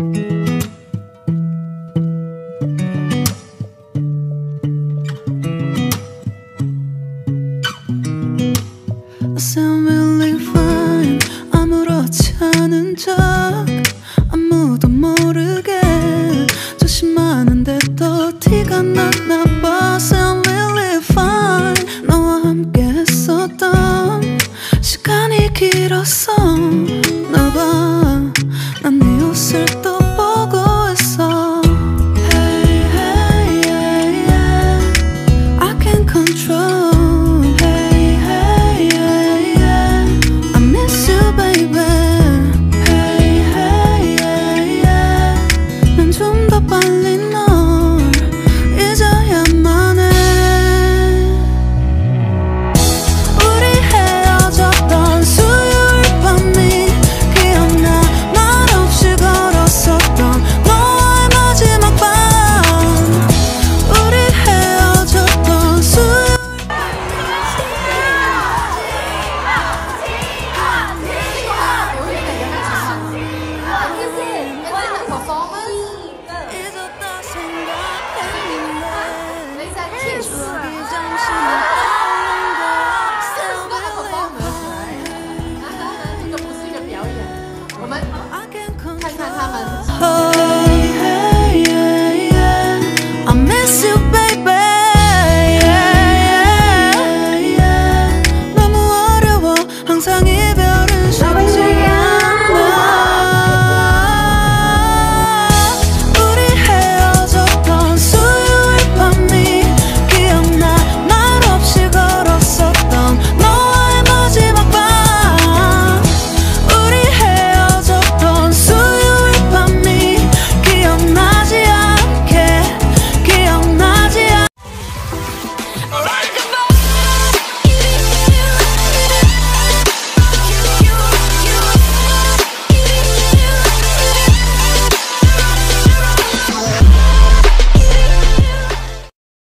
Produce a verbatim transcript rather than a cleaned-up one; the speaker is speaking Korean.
I sound really fine. 아무렇지 않은 척 아무도 모르게 조심하는데 또 티가 났나 봐. Sound really fine. 너와 함께 했었던 시간이 길었어 나 봐. 난 네 옷을 또